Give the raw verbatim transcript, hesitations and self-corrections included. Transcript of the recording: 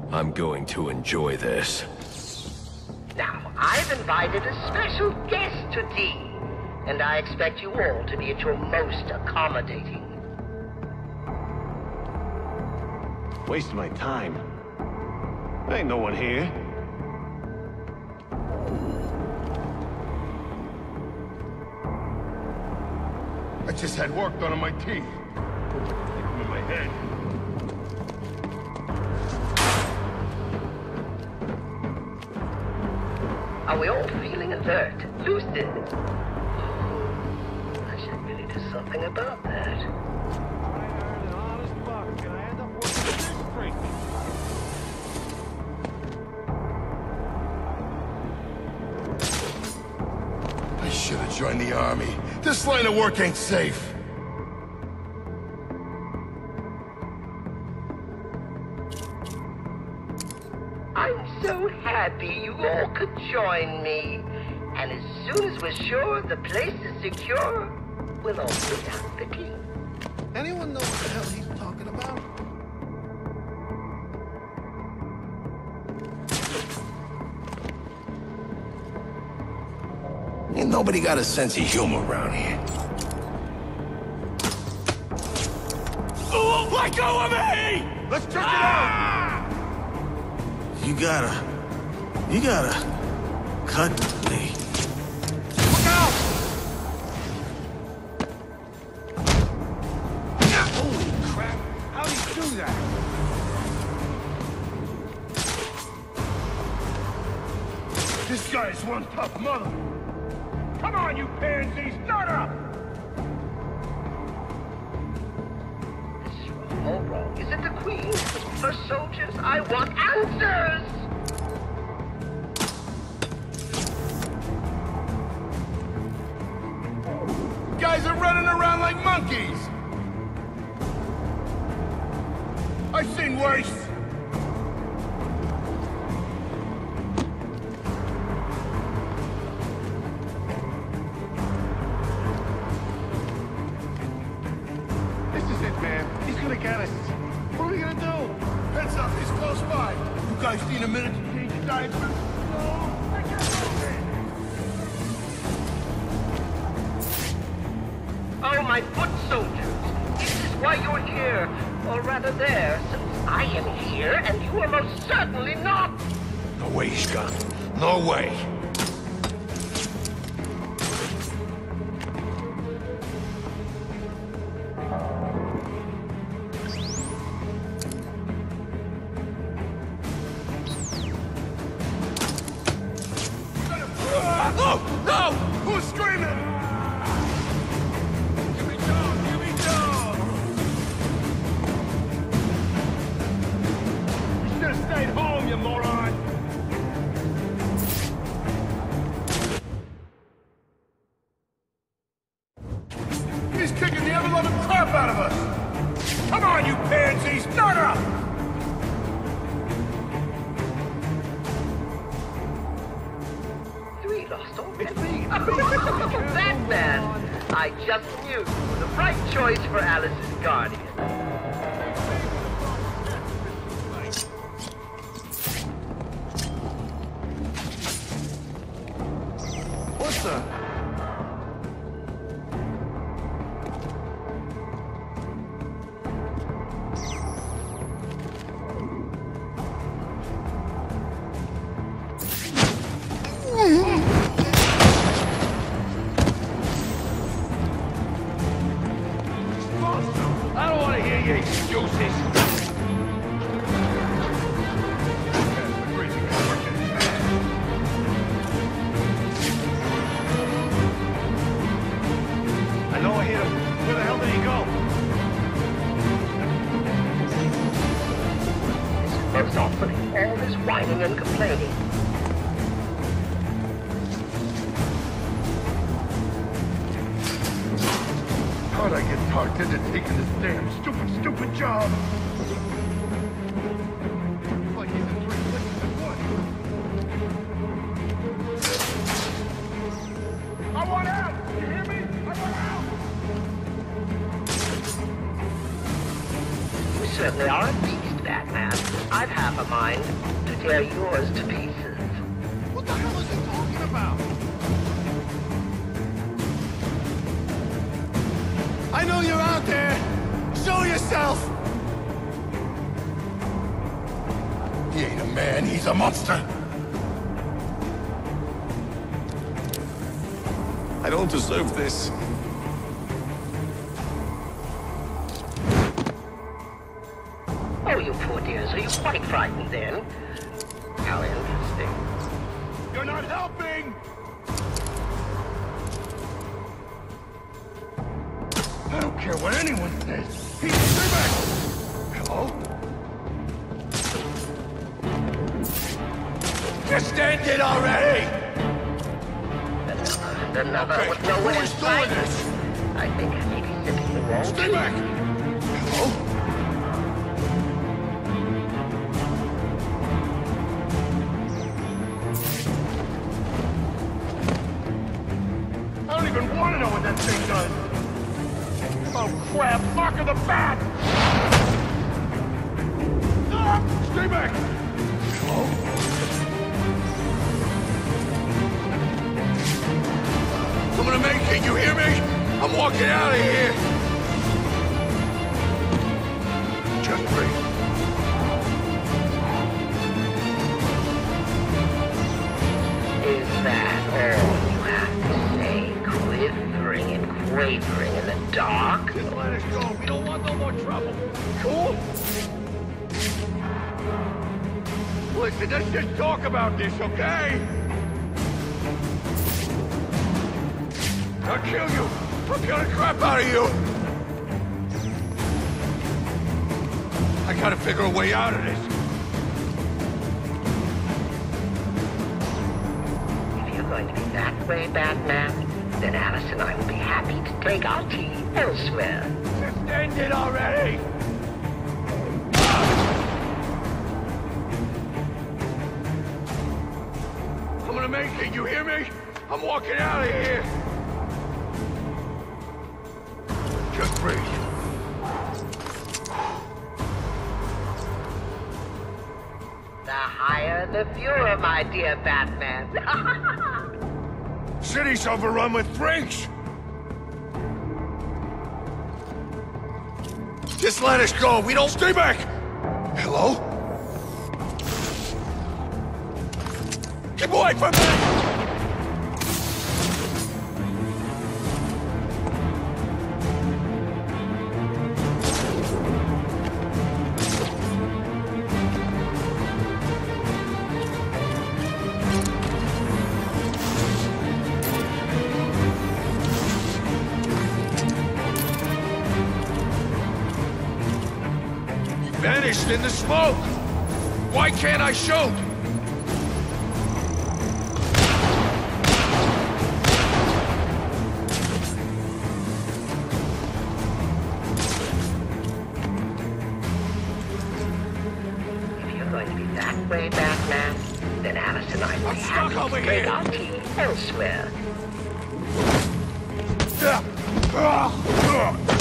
I'm going to enjoy this. Now, I've invited a special guest to tea, and I expect you all to be at your most accommodating. Wasting my time. There ain't no one here. I just had work done on my teeth. With my head. Are we all feeling alert, lucid? I should really do something about that. I should have joined the army. This line of work ain't safe. I'm so happy you all could join me. And as soon as we're sure the place is secure, we'll all put out the key. Anyone know what the hell he's talking about? Ain't nobody got a sense of humor around here. Oh, let go of me! Let's check it out! You gotta... You gotta... cut me. Look out! Holy crap! How do you do that? This guy's one tough mother. Come on, you pansies, start up! This is all wrong. Is it the Queen? Her soldiers? I want answers! Guys are running around like monkeys! I've seen worse! This is it, man. He's gonna get us. What are we gonna do? Heads up, he's close by. You guys need a minute to change your diapers? No, I can't move it. Oh, my foot soldiers! This is why you're here, or rather there, since I am here, and you are most certainly not! No way, Scott. No way. No! No! Who's screaming? Give me down! Give me down! You should have stayed home, you moron! He's kicking the ever-loving crap out of us! Come on, you pansies! Start up! Three lost already. That man! I just knew the right choice for Alice's guardian. What the? I don't want to hear your excuses. I know I hit him. Where the hell did he go? There's off with all this whining and complaining. How'd I get talked into taking this damn stupid, stupid job? It's like he's in three places at once. I want out! You hear me? I want out! You certainly are a beast, Batman. Batman. I've half a mind to tear yours to pieces. What the hell is he talking about? I know you're out there. Show yourself. He ain't a man, he's a monster. I don't deserve this. Oh, you poor dears, are you quite frightened then? How interesting. You're not helping! I don't care what anyone says. He's stay back! Hello? Just end it already! Another, another Okay, with no one who in is sight. doing this? I think I may be sipping the wrong Stay tea. back! Hello? I don't even want to know what that thing does! Oh crap! Mark of the bat! Ah, stay back! Hello? I'm gonna make it, you hear me? I'm walking out of here! Just breathe. Is that all you have to say? Quivering and quavering in the dark? Just let us go. We don't want no more trouble. Cool? Listen, let's just talk about this, okay? I'll kill you. I'll kill the crap out of you. I gotta figure a way out of this. If you're going to be that way, Batman, then Alice and I will be happy to take our tea elsewhere. Just end it already. I'm gonna make it, you hear me? I'm walking out of here. Just breathe. The higher the viewer, my dear Batman. City's overrun with freaks. Just let us go. We don't stay back. Hello? Keep away from me! Vanished in the smoke! Why can't I shoot? If you're going to be that way, Batman, then Alice and I will I'm be stuck happy over to take here. our tea elsewhere. Yeah. Ah, ah.